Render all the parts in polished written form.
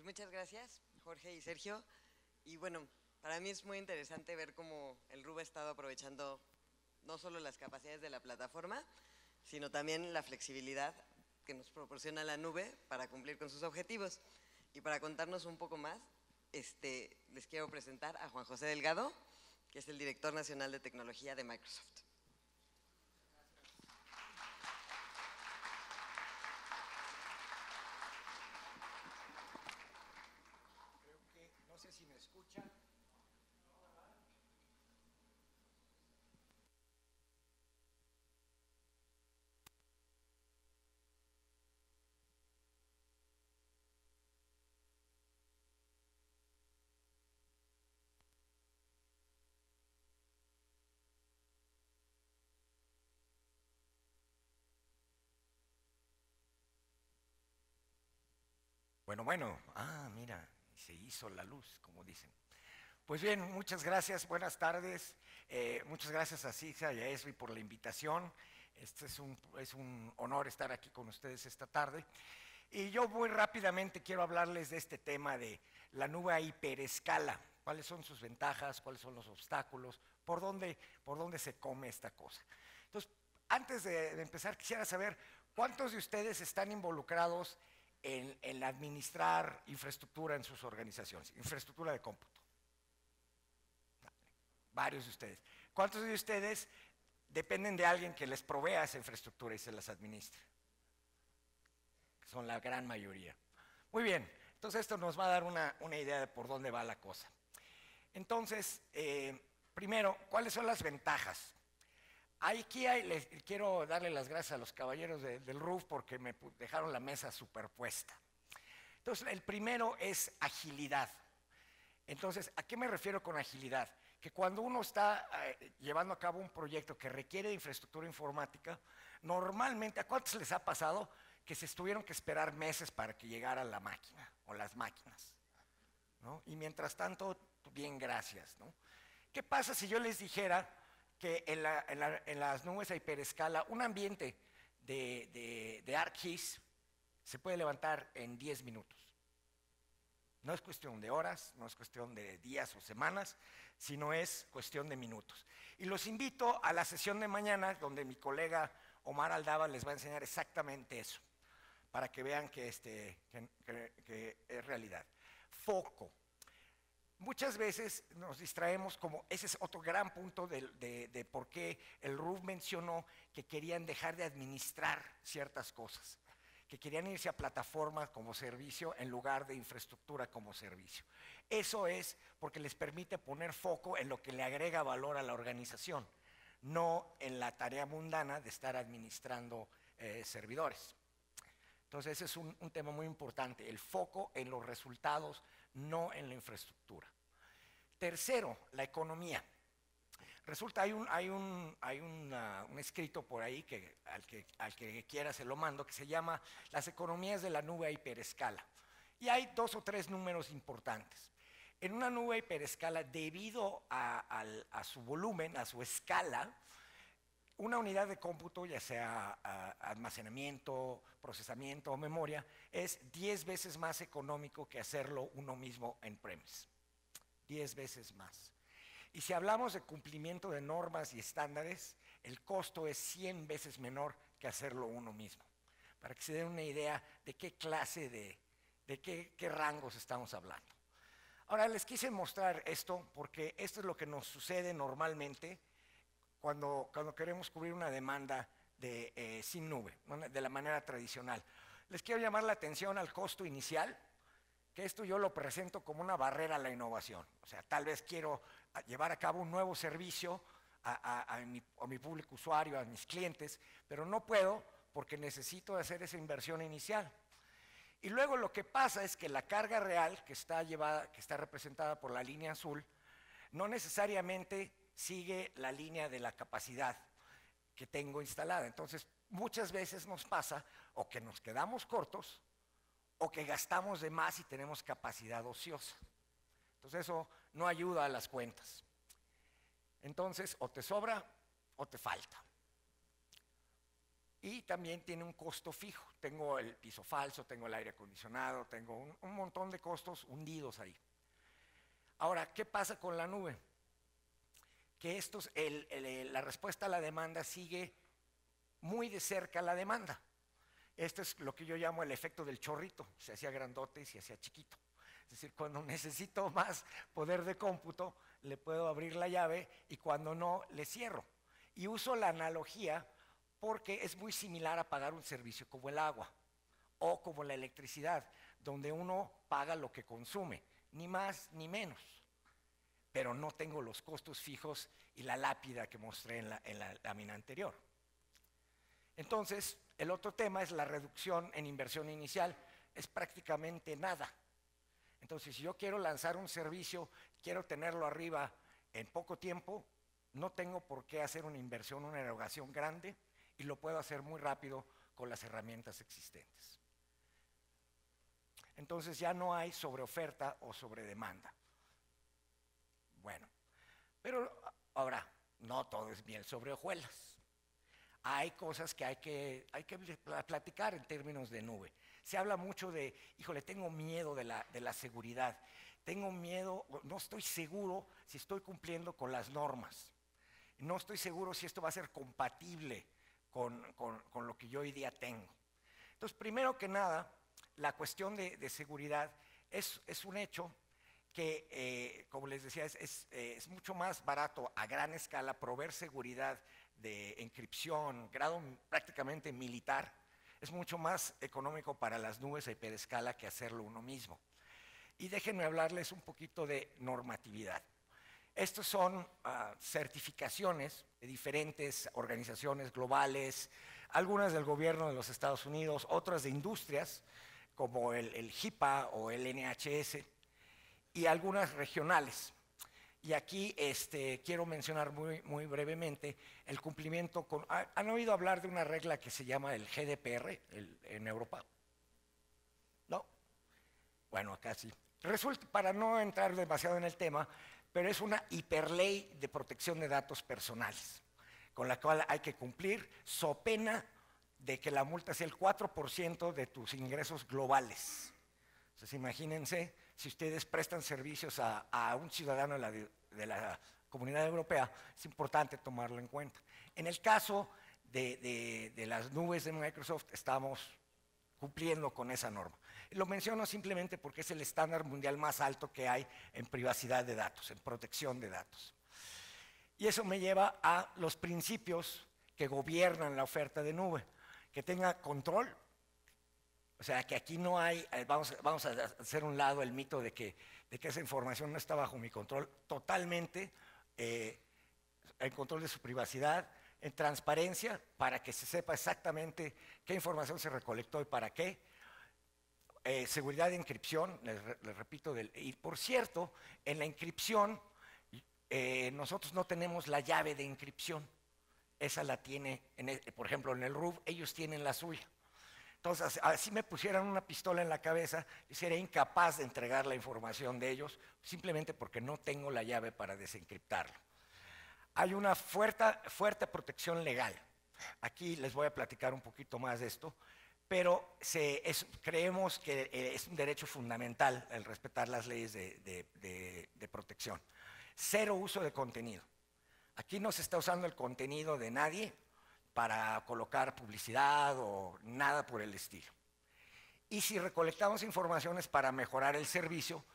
Pues muchas gracias, Jorge y Sergio. Y bueno, para mí es muy interesante ver cómo el RUB ha estado aprovechando no solo las capacidades de la plataforma, sino también la flexibilidad que nos proporciona la nube para cumplir con sus objetivos. Y para contarnos un poco más, les quiero presentar a Juan José Delgado, que es el Director Nacional de Tecnología de Microsoft. Creo que, no sé si me escuchan. Bueno, mira, se hizo la luz, como dicen. Pues bien, muchas gracias, buenas tardes. Muchas gracias a Sigsa y a Esri por la invitación. Es un honor estar aquí con ustedes esta tarde. Y yo muy rápidamente quiero hablarles de este tema de la nube a hiperescala. ¿Cuáles son sus ventajas? ¿Cuáles son los obstáculos? ¿Por dónde se come esta cosa? Entonces, antes de empezar, quisiera saber cuántos de ustedes están involucrados en administrar infraestructura en sus organizaciones, infraestructura de cómputo. Varios de ustedes. ¿Cuántos de ustedes dependen de alguien que les provea esa infraestructura y se las administre? Son la gran mayoría. Muy bien, entonces esto nos va a dar una idea de por dónde va la cosa. Entonces, primero, ¿cuáles son las ventajas? Aquí quiero darle las gracias a los caballeros del RUF porque me dejaron la mesa superpuesta. Entonces, el primero es agilidad. Entonces, ¿a qué me refiero con agilidad? Que cuando uno está llevando a cabo un proyecto que requiere de infraestructura informática, normalmente, ¿a cuántos les ha pasado que se tuvieron que esperar meses para que llegara la máquina o las máquinas? ¿No? Y mientras tanto, bien, gracias, ¿no? ¿Qué pasa si yo les dijera que en las nubes a hiperescala un ambiente de ArcGIS se puede levantar en 10 minutos? No es cuestión de horas, no es cuestión de días o semanas, sino es cuestión de minutos. Y los invito a la sesión de mañana, donde mi colega Omar Aldaba les va a enseñar exactamente eso, para que vean que es realidad. Foco. Muchas veces nos distraemos, como ese es otro gran punto de por qué el RUF mencionó que querían dejar de administrar ciertas cosas, que querían irse a plataforma como servicio en lugar de infraestructura como servicio. Eso es porque les permite poner foco en lo que le agrega valor a la organización, no en la tarea mundana de estar administrando servidores. Entonces ese es un tema muy importante, el foco en los resultados, no en la infraestructura. Tercero, la economía. Resulta, hay un escrito por ahí que al que quiera se lo mando, que se llama Las economías de la nube a hiperescala. Y hay 2 o 3 números importantes. En una nube a hiperescala, debido a su volumen, a su escala, una unidad de cómputo, ya sea almacenamiento, procesamiento o memoria, es 10 veces más económico que hacerlo uno mismo en premise. 10 veces más. Y si hablamos de cumplimiento de normas y estándares, el costo es 100 veces menor que hacerlo uno mismo. Para que se den una idea de qué clase de qué rangos estamos hablando. Ahora les quise mostrar esto porque esto es lo que nos sucede normalmente cuando queremos cubrir una demanda sin nube, de la manera tradicional. Les quiero llamar la atención al costo inicial, que esto yo lo presento como una barrera a la innovación. O sea, tal vez quiero llevar a cabo un nuevo servicio a mi público usuario, a mis clientes, pero no puedo porque necesito hacer esa inversión inicial. Y luego lo que pasa es que la carga real que está representada por la línea azul, no necesariamente sigue la línea de la capacidad que tengo instalada. Entonces, muchas veces nos pasa o que nos quedamos cortos o que gastamos de más y tenemos capacidad ociosa. Entonces eso no ayuda a las cuentas. Entonces o te sobra o te falta. y también tiene un costo fijo. Tengo el piso falso, tengo el aire acondicionado, tengo un montón de costos hundidos ahí. Ahora, ¿qué pasa con la nube? Que la respuesta a la demanda sigue muy de cerca la demanda. Esto es lo que yo llamo el efecto del chorrito, se hacía grandote y se hacía chiquito. Es decir, cuando necesito más poder de cómputo, le puedo abrir la llave y cuando no, le cierro. Y uso la analogía porque es muy similar a pagar un servicio como el agua o como la electricidad, donde uno paga lo que consume, ni más ni menos, pero no tengo los costos fijos y la lápida que mostré en la lámina anterior. Entonces, el otro tema es la reducción en inversión inicial, es prácticamente nada. Entonces, si yo quiero lanzar un servicio, quiero tenerlo arriba en poco tiempo, no tengo por qué hacer una inversión, una erogación grande, y lo puedo hacer muy rápido con las herramientas existentes. Entonces ya no hay sobreoferta o sobredemanda. Bueno, pero ahora, no todo es miel sobre hojuelas. Hay cosas que hay que platicar en términos de nube. Se habla mucho de, híjole, tengo miedo de la seguridad, tengo miedo, no estoy seguro si estoy cumpliendo con las normas, no estoy seguro si esto va a ser compatible con lo que yo hoy día tengo. Entonces, primero que nada, la cuestión de seguridad es un hecho que, como les decía, es mucho más barato a gran escala proveer seguridad de encripción, grado prácticamente militar, es mucho más económico para las nubes a hiperescala que hacerlo uno mismo. Y déjenme hablarles un poquito de normatividad. Estos son certificaciones de diferentes organizaciones globales, algunas del gobierno de los Estados Unidos, otras de industrias, como el HIPAA o el NHS, y algunas regionales. Y aquí quiero mencionar muy brevemente el cumplimiento con... ¿Han oído hablar de una regla que se llama el GDPR en Europa? ¿No? Bueno, acá sí. Resulta, para no entrar demasiado en el tema, pero es una hiperley de protección de datos personales, con la cual hay que cumplir, so pena de que la multa sea el 4% de tus ingresos globales. Entonces, imagínense, si ustedes prestan servicios a un ciudadano de la Comunidad Europea, es importante tomarlo en cuenta. En el caso de las nubes de Microsoft, estamos cumpliendo con esa norma. Lo menciono simplemente porque es el estándar mundial más alto que hay en privacidad de datos, en protección de datos. Y eso me lleva a los principios que gobiernan la oferta de nube, que tenga control. O sea, que aquí no hay, vamos a hacer un lado el mito de que esa información no está bajo mi control, totalmente el control de su privacidad, en transparencia, para que se sepa exactamente qué información se recolectó y para qué. Seguridad de encripción, les repito, y por cierto, en la encripción nosotros no tenemos la llave de encripción, esa la tiene, por ejemplo, en el RUB, ellos tienen la suya. Entonces, si me pusieran una pistola en la cabeza, yo sería incapaz de entregar la información de ellos, simplemente porque no tengo la llave para desencriptarlo. Hay una fuerte protección legal. Aquí les voy a platicar un poquito más de esto, pero creemos que es un derecho fundamental el respetar las leyes de protección. Cero uso de contenido. Aquí no se está usando el contenido de nadie para colocar publicidad o nada por el estilo. Y si recolectamos informaciones para mejorar el servicio,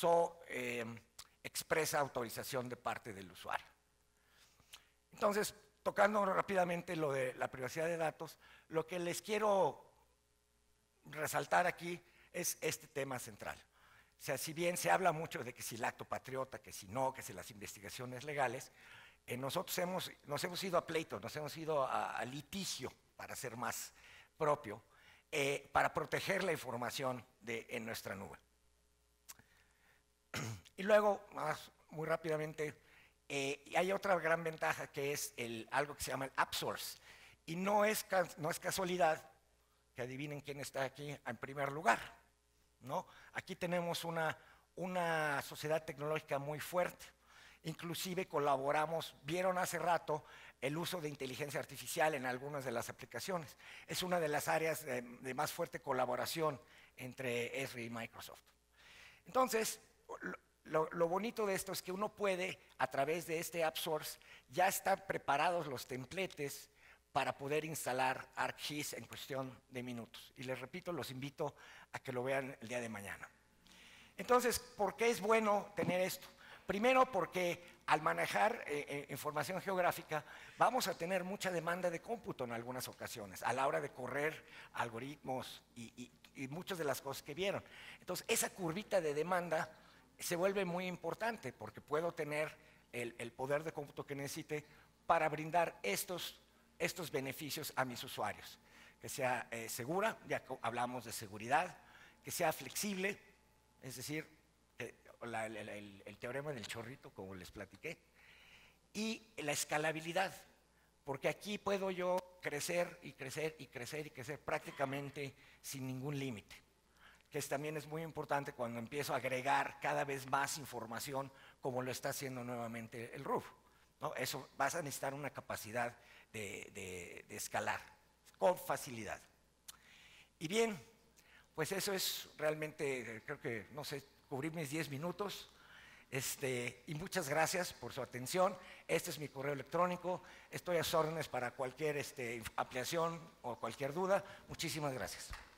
expresa autorización de parte del usuario. Entonces, tocando rápidamente lo de la privacidad de datos, lo que les quiero resaltar aquí es este tema central. O sea, si bien se habla mucho de que si el acto patriota, que si no, que si las investigaciones legales, nosotros nos hemos ido a pleito, nos hemos ido a litigio, para ser más propio, para proteger la información en nuestra nube. Y luego, muy rápidamente, hay otra gran ventaja que es algo que se llama el App Source. Y no es casualidad que adivinen quién está aquí en primer lugar, ¿no? Aquí tenemos una sociedad tecnológica muy fuerte. Inclusive colaboramos, vieron hace rato el uso de inteligencia artificial en algunas de las aplicaciones. Es una de las áreas de más fuerte colaboración entre Esri y Microsoft. Entonces, lo bonito de esto es que uno puede, a través de este App Source, ya están preparados los templates para poder instalar ArcGIS en cuestión de minutos. Y les repito, los invito a que lo vean el día de mañana. Entonces, ¿por qué es bueno tener esto? Primero, porque al manejar información geográfica vamos a tener mucha demanda de cómputo en algunas ocasiones, a la hora de correr algoritmos y muchas de las cosas que vieron. Entonces, esa curvita de demanda se vuelve muy importante porque puedo tener el poder de cómputo que necesite para brindar estos beneficios a mis usuarios. Que sea segura, ya hablamos de seguridad, que sea flexible, es decir, el teorema del chorrito, como les platiqué, y la escalabilidad, porque aquí puedo yo crecer y crecer y crecer y crecer prácticamente sin ningún límite, que también es muy importante cuando empiezo a agregar cada vez más información, como lo está haciendo nuevamente el RUF, ¿no? Eso vas a necesitar una capacidad de escalar con facilidad. Y bien, pues eso es realmente, creo que, no sé, cubrí mis 10 minutos. Y muchas gracias por su atención. Este es mi correo electrónico. Estoy a sus órdenes para cualquier ampliación o cualquier duda. Muchísimas gracias.